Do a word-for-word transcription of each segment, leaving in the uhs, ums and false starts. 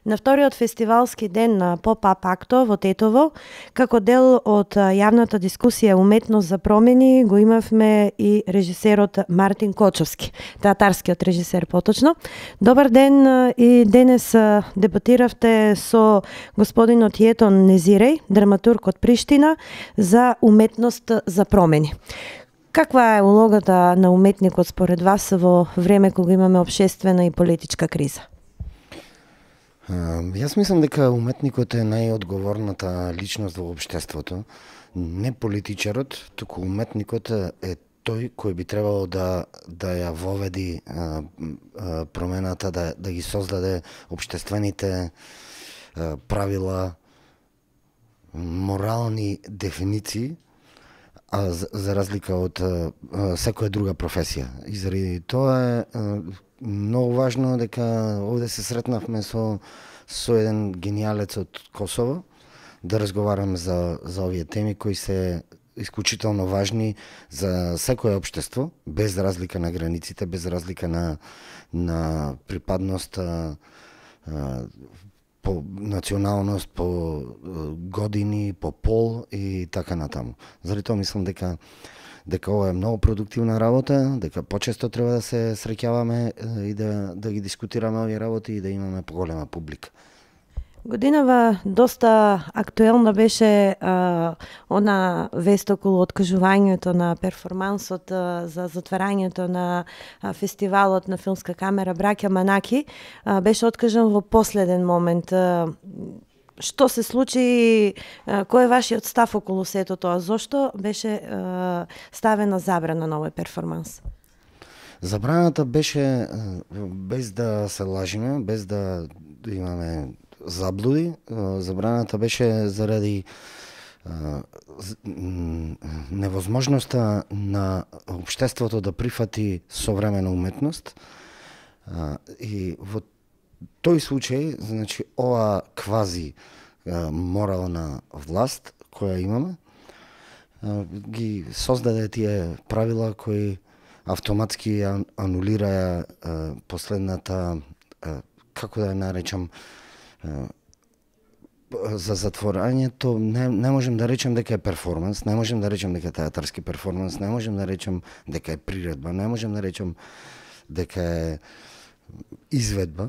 На вториот фестивалски ден на Поп-ап Акто во Тетово, како дел од јавната дискусија Уметност за промени, го имавме и режисерот Мартин Кочовски, театарскиот режисер поточно. Добар ден, и денес дебатиравте со господинот Јетон Незиреј, драматург од Приштина, за уметност за промени. Каква е улогата на уметникот според вас во време кога имаме општествена и политичка криза? Uh, јас мислам дека уметникот е најодговорната личност во општеството, не политичарот, туку уметникот е тој кој би требало да да ја воведи а, а, промената, да да ги создаде општествените а, правила, морални дефиниции, а за, за разлика од а, секоја друга професија. И заради тоа е а, многу важно дека овде се сретнавме со со еден гениалец од Косово да разговарам за за овие теми кои се исклучително важни за секое општество, без разлика на границите, без разлика на на припадност а, а, по националност, по години, по пол и така натаму. Заради тоа мислам дека дека ова е многу продуктивна работа, дека почесто треба да се среќаваме и да да ги дискутираме овие работи и да имаме поголема публика. Годинава доста актуелна беше а, она вест околу откажувањето на перформансот а, за затварањето на а, фестивалот на филмска камера Браќа Манаки. А, беше откажан во последен момент. А, Што се случи, кој е вашиот став околу сето тоа? Зошто беше е, ставена забрана на овој перформанс? Забраната беше, без да се лажиме, без да имаме заблуди, забраната беше заради невозможноста на општеството да прифати современа уметност. И во тој случај, значи, ова квази а, морална власт која имаме, а, ги создаде тие правила кои автоматски анулираја а, последната, а, како да ја наречам, а, за затворањето. Не, не можем да речем дека е перформанс, не можем да речем дека е театарски перформанс, не можем да речем дека е приредба, не можем да речем дека е изведба.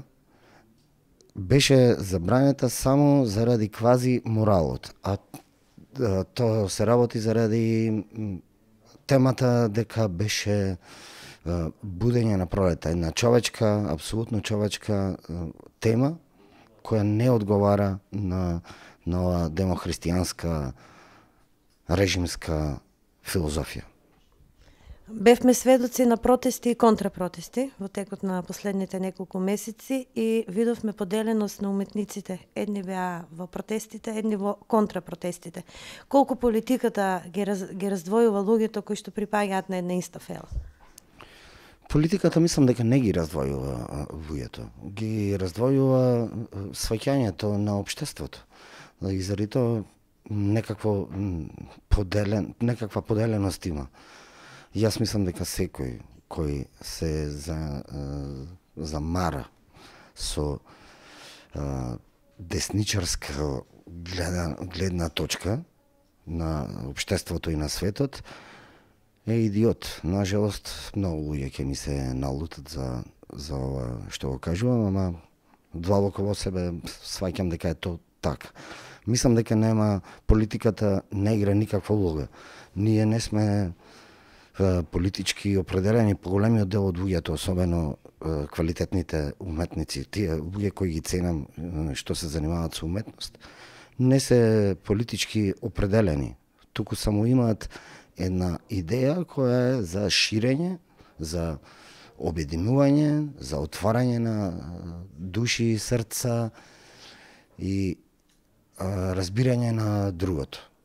Беше забранета само заради квази моралот, а, а тоа се работи заради темата дека беше а, будење на пролета, една човечка, апсолутно човечка а, тема која не одговара на на оваа демохристијанска режимска филозофија. Бевме сведоци на протести и контрапротести во текот на последните неколку месеци и видовме поделеност на уметниците. Едни беа во протестите, едни во контрапротестите. Колку политиката ги, раз, ги раздвојува луѓето кои што припаѓаат на една иста фела? Политиката мислам дека не ги раздвојува луѓето. Ги раздвојува сваќањето на општеството. И заради тоа некакво поделен, некаква поделеност има. Јас мислам дека секој кој се за, замара со а, десничарска гледна, гледна точка на општеството и на светот е идиот. Нажалост, многу луѓе ќе ми се налутат за, за ова што го кажувам, ама длабоко во себе сваќам дека е то така. Мислам дека нема, политиката не игра никаква улога. Ние не сме политички определени, поголемиот дел од луѓето, особено квалитетните уметници, тие луѓе кои ги ценам што се занимаваат со уметност, не се политички определени, туку само имаат една идеја која е за ширење, за обединување, за отварање на души и срца и разбирање на другото.